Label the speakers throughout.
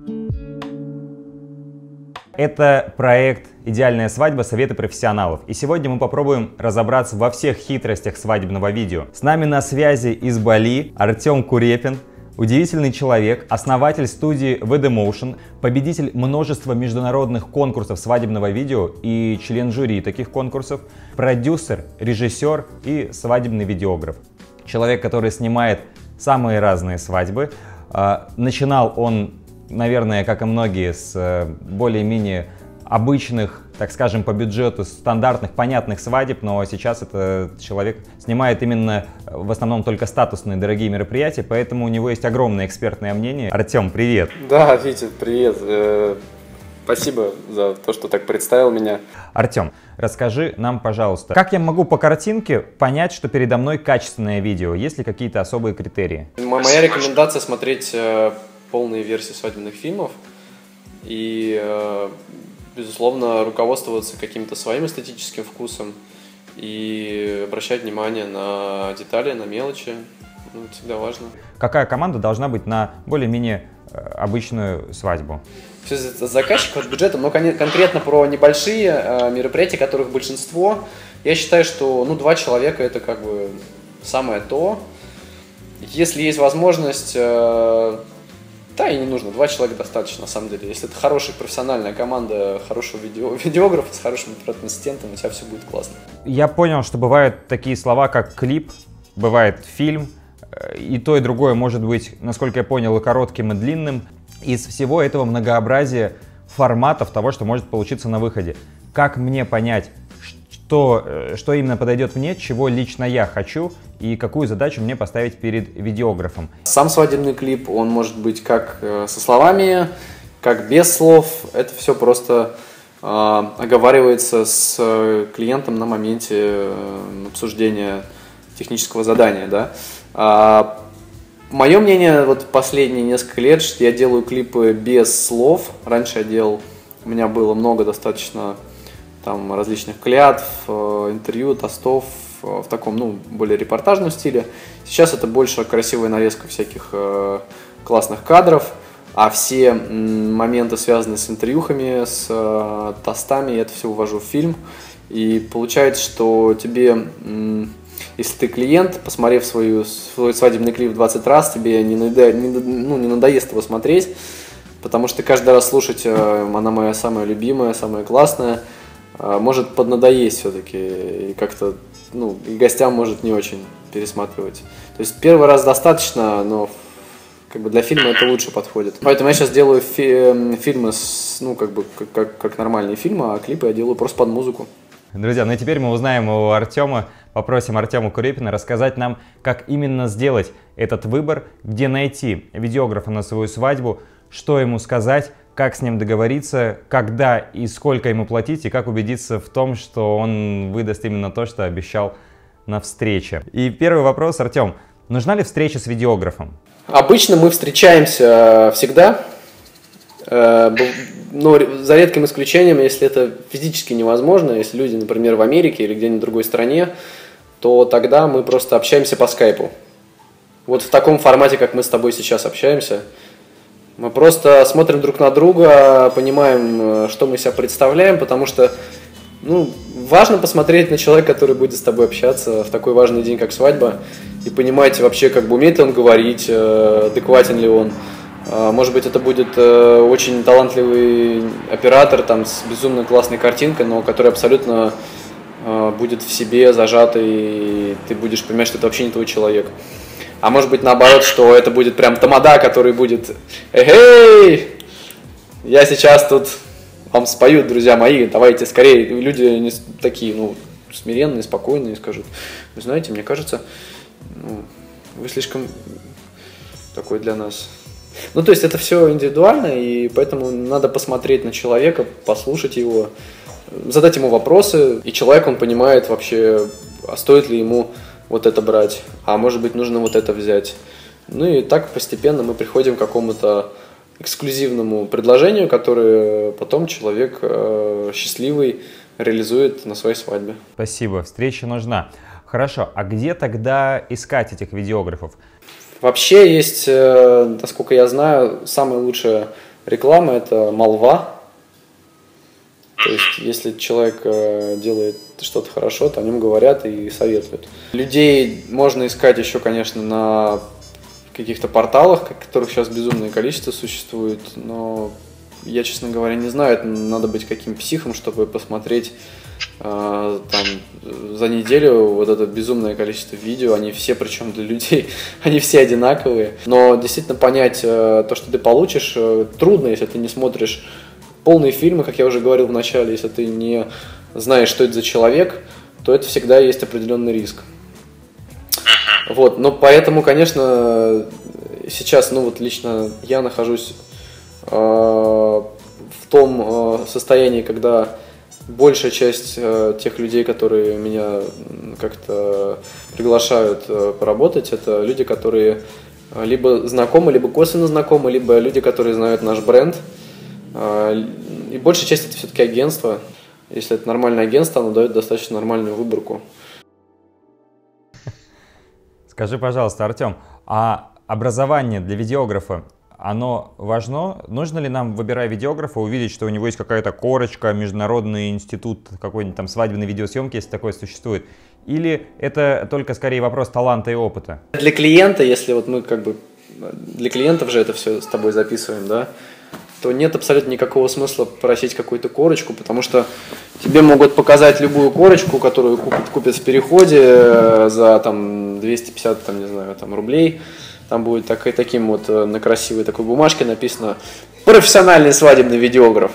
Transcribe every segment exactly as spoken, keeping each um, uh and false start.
Speaker 1: Это проект «Идеальная свадьба. Советы профессионалов». И сегодня мы попробуем разобраться во всех хитростях свадебного видео. С нами на связи из Бали Артем Курепин, удивительный человек, основатель студии ви ди Motion, победитель множества международных конкурсов свадебного видео и член жюри таких конкурсов, продюсер, режиссер и свадебный видеограф. Человек, который снимает самые разные свадьбы. Начинал он, наверное, как и многие, с более-менее обычных, так скажем, по бюджету, стандартных, понятных свадеб, но сейчас этот человек снимает именно в основном только статусные дорогие мероприятия, поэтому у него есть огромное экспертное мнение. Артем, привет!
Speaker 2: Да, Витя, привет! Спасибо за то, что так представил меня.
Speaker 1: Артем, расскажи нам, пожалуйста, как я могу по картинке понять, что передо мной качественное видео? Есть ли какие-то особые критерии?
Speaker 2: Моя рекомендация смотреть полные версии свадебных фильмов и, безусловно, руководствоваться каким-то своим эстетическим вкусом и обращать внимание на детали, на мелочи. Ну, это всегда важно.
Speaker 1: Какая команда должна быть на более-менее обычную свадьбу?
Speaker 2: Все зависит от заказчика, от бюджета, но конкретно про небольшие мероприятия, которых большинство, я считаю, что ну, два человека это как бы самое то. Если есть возможность, да и не нужно, два человека достаточно на самом деле. Если это хорошая профессиональная команда, хорошего видео, видеографа с хорошим операторным ассистентом, у тебя все будет классно.
Speaker 1: Я понял, что бывают такие слова, как клип, бывает фильм, и то, и другое может быть, насколько я понял, и коротким, и длинным. Из всего этого многообразия форматов того, что может получиться на выходе. Как мне понять, что, что именно подойдет мне, чего лично я хочу и какую задачу мне поставить перед видеографом?
Speaker 2: Сам свадебный клип, он может быть как со словами, как без слов. Это все просто э, оговаривается с клиентом на моменте э, обсуждения технического задания, да. А, мое мнение, вот последние несколько лет, что я делаю клипы без слов. Раньше я делал, у меня было много достаточно там различных клятв, интервью, тостов в таком, ну, более репортажном стиле. Сейчас это больше красивая нарезка всяких э, классных кадров, а все м, моменты, связанные с интервьюхами, с э, тостами, я это все увожу в фильм. И получается, что тебе... М, если ты клиент, посмотрев свою, свой свадебный клип двадцать раз, тебе не, надо, не, ну, не надоест его смотреть, потому что каждый раз слушать, она моя самая любимая, самая классная, может поднадоесть все-таки, и как-то, ну, и гостям может не очень пересматривать. То есть первый раз достаточно, но как бы для фильма это лучше подходит. Поэтому я сейчас делаю фи фильмы, с, ну, как бы, как, как, как нормальные фильмы, а клипы я делаю просто под музыку.
Speaker 1: Друзья, ну и теперь мы узнаем у Артема, попросим Артема Курепина рассказать нам, как именно сделать этот выбор, где найти видеографа на свою свадьбу, что ему сказать, как с ним договориться, когда и сколько ему платить, и как убедиться в том, что он выдаст именно то, что обещал на встрече. И первый вопрос, Артем, нужна ли встреча с видеографом?
Speaker 2: Обычно мы встречаемся всегда. Но за редким исключением, если это физически невозможно, если люди, например, в Америке или где-нибудь в другой стране, то тогда мы просто общаемся по скайпу. Вот в таком формате, как мы с тобой сейчас общаемся. Мы просто смотрим друг на друга, понимаем, что мы себя представляем, потому что ну, важно посмотреть на человека, который будет с тобой общаться в такой важный день, как свадьба, и понимать вообще, как бы умеет ли он говорить, адекватен ли он. Может быть, это будет э, очень талантливый оператор там, с безумно классной картинкой, но который абсолютно э, будет в себе зажатый, и ты будешь понимать, что это вообще не твой человек. А может быть, наоборот, что это будет прям тамада, который будет «Эй, я сейчас тут вам спою, друзья мои, давайте скорее». Люди не такие, ну, смиренные, спокойные, скажут: «Вы знаете, мне кажется, ну, вы слишком такой для нас». Ну, то есть это все индивидуально, и поэтому надо посмотреть на человека, послушать его, задать ему вопросы, и человек, он понимает вообще, а стоит ли ему вот это брать, а может быть, нужно вот это взять. Ну и так постепенно мы приходим к какому-то эксклюзивному предложению, которое потом человек э, счастливый реализует на своей свадьбе.
Speaker 1: Спасибо, встреча нужна. Хорошо, а где тогда искать этих видеографов?
Speaker 2: Вообще есть, насколько я знаю, самая лучшая Реклама – это молва. То есть, если человек делает что-то хорошо, то о нем говорят и советуют. Людей можно искать еще, конечно, на каких-то порталах, которых сейчас безумное количество существует, но я, честно говоря, не знаю, это надо быть каким психом, чтобы посмотреть э, там за неделю вот это безумное количество видео, они все, причем для людей, они все одинаковые. Но действительно понять э, то, что ты получишь, э, трудно, если ты не смотришь полные фильмы, как я уже говорил в начале, если ты не знаешь, что это за человек, то это всегда есть определенный риск. Вот, но поэтому, конечно, сейчас, ну вот лично я нахожусь э, в том э, состоянии, когда большая часть э, тех людей, которые меня как-то приглашают э, поработать, это люди, которые либо знакомы, либо косвенно знакомы, либо люди, которые знают наш бренд. Э, и большая часть это все-таки агентство. Если это нормальное агентство, оно дает достаточно нормальную выборку.
Speaker 1: Скажи, пожалуйста, Артем, а образование для видеографа, оно важно? Нужно ли нам, выбирая видеографа, увидеть, что у него есть какая-то корочка, международный институт какой-нибудь там свадебной видеосъемки, если такое существует? Или это только скорее вопрос таланта и опыта?
Speaker 2: Для клиента, если вот мы как бы для клиентов же это все с тобой записываем, да, то нет абсолютно никакого смысла просить какую-то корочку, потому что тебе могут показать любую корочку, которую купят, купят в переходе за там двести пятьдесят, там, не знаю, там, рублей. Там будет так, таким вот на красивой такой бумажке написано «Профессиональный свадебный видеограф».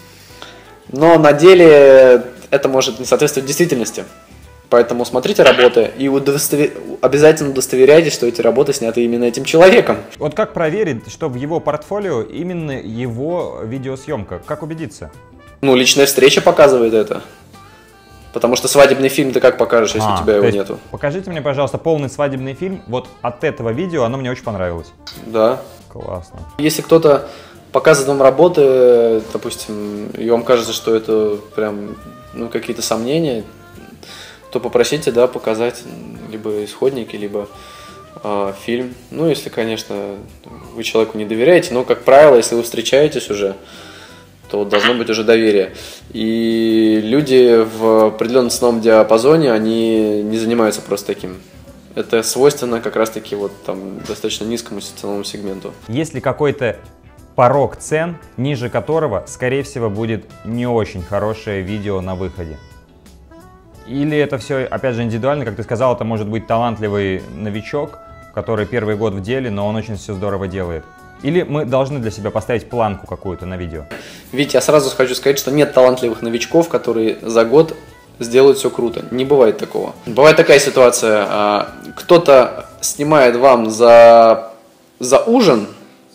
Speaker 2: Но на деле это может не соответствовать действительности. Поэтому смотрите работы и удостовер... обязательно удостоверяйтесь, что эти работы сняты именно этим человеком.
Speaker 1: Вот как проверить, что в его портфолио именно его видеосъемка? Как убедиться?
Speaker 2: Ну, личная встреча показывает это. Потому что свадебный фильм ты как покажешь, если а, у тебя его нету?
Speaker 1: Покажите мне, пожалуйста, полный свадебный фильм. Вот от этого видео оно мне очень понравилось.
Speaker 2: Да.
Speaker 1: Классно.
Speaker 2: Если кто-то показывает вам работы, допустим, и вам кажется, что это прям ну, какие-то сомнения, то попросите, да, показать либо исходники, либо э, фильм. Ну, если, конечно, вы человеку не доверяете, но, как правило, если вы встречаетесь уже, то должно быть уже доверие. И люди в определенном ценовом диапазоне, они не занимаются просто таким. Это свойственно как раз-таки вот там достаточно низкому ценовому сегменту.
Speaker 1: Есть ли какой-то порог цен, ниже которого, скорее всего, будет не очень хорошее видео на выходе? Или это все, опять же, индивидуально, как ты сказал, это может быть талантливый новичок, который первый год в деле, но он очень все здорово делает? Или мы должны для себя поставить планку какую-то на видео? Ведь
Speaker 2: я сразу хочу сказать, что нет талантливых новичков, которые за год сделают все круто. Не бывает такого. Бывает такая ситуация, кто-то снимает вам за, за ужин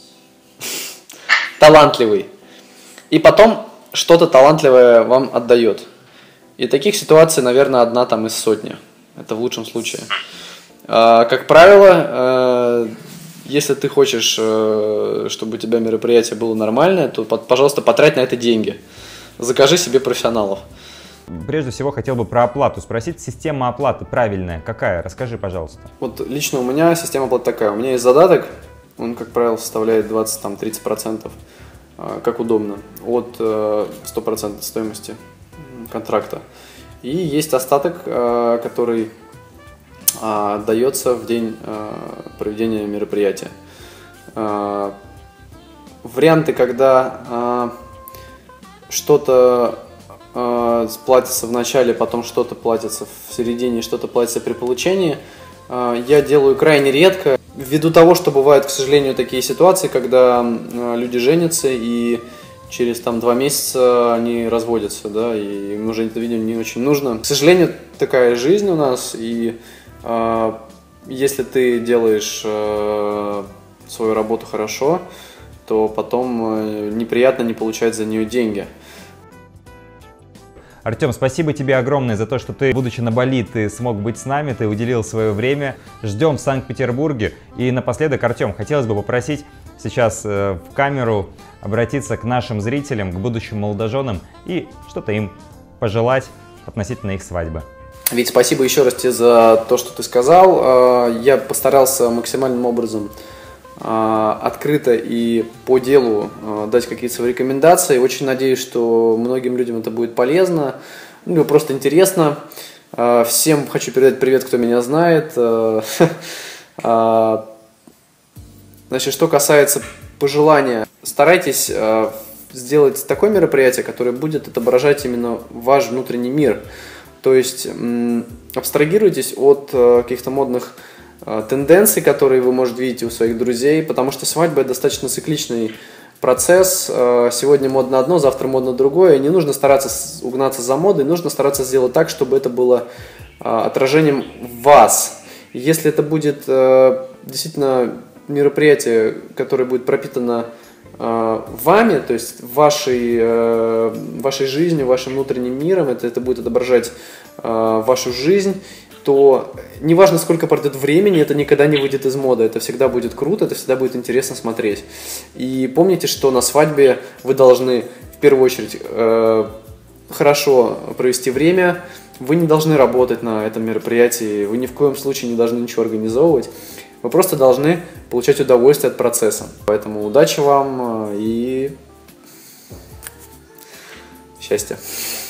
Speaker 2: талантливый, и потом что-то талантливое вам отдает. И таких ситуаций, наверное, одна там из сотни. Это в лучшем случае. Как правило, если ты хочешь, чтобы у тебя мероприятие было нормальное, то, пожалуйста, потрать на это деньги. Закажи себе профессионалов.
Speaker 1: Прежде всего, хотел бы про оплату спросить. Система оплаты правильная какая? Расскажи, пожалуйста.
Speaker 2: Вот лично у меня система оплаты такая. У меня есть задаток, он, как правило, составляет двадцать-тридцать процентов, как удобно, от ста процентов стоимости контракта. И есть остаток, который дается в день проведения мероприятия. Варианты, когда что-то платится в начале, потом что-то платится в середине, что-то платится при получении, я делаю крайне редко, ввиду того, что бывают, к сожалению, такие ситуации, когда люди женятся и через там два месяца они разводятся, да, и им уже это видео не очень нужно. К сожалению, такая жизнь у нас, и э, если ты делаешь э, свою работу хорошо, то потом э, неприятно не получать за нее деньги.
Speaker 1: Артем, спасибо тебе огромное за то, что ты, будучи на Бали, ты смог быть с нами, ты уделил свое время. Ждем в Санкт-Петербурге. И напоследок, Артем, хотелось бы попросить сейчас э, в камеру обратиться к нашим зрителям, к будущим молодоженам и что-то им пожелать относительно их свадьбы.
Speaker 2: Вить, спасибо еще раз тебе за то, что ты сказал. Я постарался максимальным образом открыто и по делу дать какие-то свои рекомендации. Очень надеюсь, что многим людям это будет полезно, ну, просто интересно. Всем хочу передать привет, кто меня знает. Значит, что касается пожелания, старайтесь сделать такое мероприятие, которое будет отображать именно ваш внутренний мир. То есть абстрагируйтесь от каких-то модных тенденций, которые вы, может, видите у своих друзей, потому что свадьба – это достаточно цикличный процесс. Сегодня модно одно, завтра модно другое. Не нужно стараться угнаться за модой, нужно стараться сделать так, чтобы это было отражением вас. Если это будет действительно мероприятие, которое будет пропитано вами, то есть вашей, вашей жизнью, вашим внутренним миром, это, это будет отображать вашу жизнь, то неважно, сколько пройдет времени, это никогда не выйдет из моды. Это всегда будет круто, это всегда будет интересно смотреть. И помните, что на свадьбе вы должны в первую очередь э, хорошо провести время. Вы не должны работать на этом мероприятии, вы ни в коем случае не должны ничего организовывать. Вы просто должны получать удовольствие от процесса. Поэтому удачи вам и счастья.